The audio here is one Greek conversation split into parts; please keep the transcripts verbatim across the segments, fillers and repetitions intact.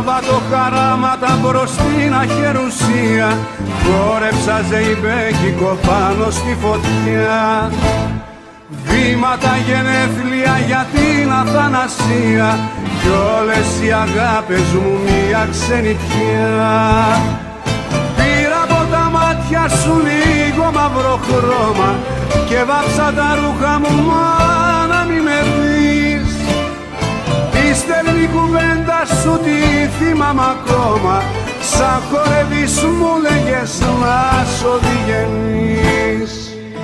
βατοχαράματα μπρος στην αχερουσία, χόρεψα ζεϊμπέκικο πάνω στη φωτιά. Βήματα γενέθλια για την αθανασία κι όλες οι αγάπες μου μια ξενιτιά. Πήρα από τα μάτια σου λίγο μαύρο χρώμα και βάψα τα ρούχα μου μα να μη με δεις. Τη στέλνει κουβέντα σου τη θυμάμαι ακόμα, σαν χορεύεις μου λέγες να σ' οδηγενείς.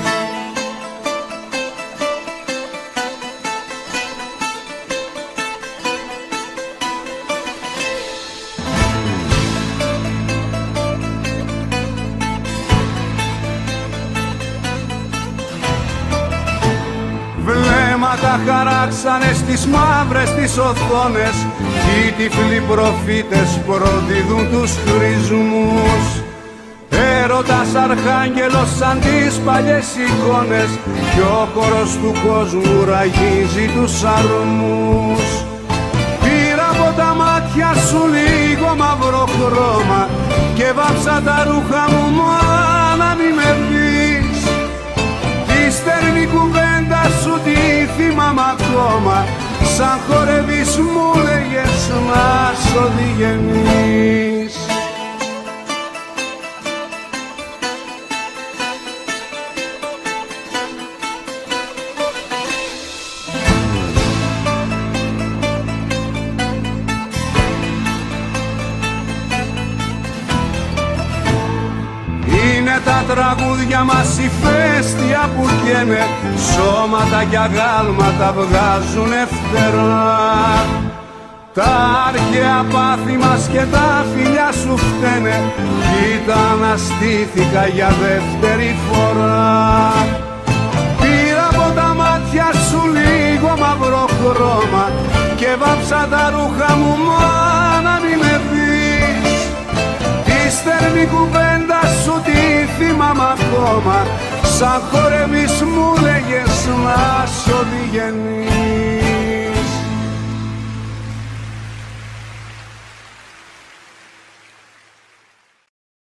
Βλέμματα χαράξανε στις μαύρες τις οθόνες κι οι τυφλοί προφήτες προδίδουν τους χρησμούς. Έρωτας αρχάγγελος σαν τις παλιές εικόνες κι ο χορός του κόσμου ραγίζει τους αρμούς. Πήρα από τα μάτια σου λίγο μαύρο χρώμα και βάψα τα ρούχα μου μα να μη με δεις. Τη στέρνη κουβέντα σου τη θυμάμαι ακόμα, σαν χορεύεις μου λέγες να σ' οδηγενείς. Είναι τα τραγούδια μας ηφαίστεια που καίνε, σώματα κι αγάλματα βγάζουνε φτερά. Τα αρχαία πάθη μας και τα φιλιά σου φταίνε, κοίτα αναστήθηκα για δεύτερη φορά. Πήρα από τα μάτια σου λίγο μαύρο χρώμα και βάψα τα ρούχα μου μα να μη με δεις. Τη στέρνη κουβέντα σου τη θυμάμαι ακόμα, σαν χορεύεις μου λέγες να σ' οδηγενείς.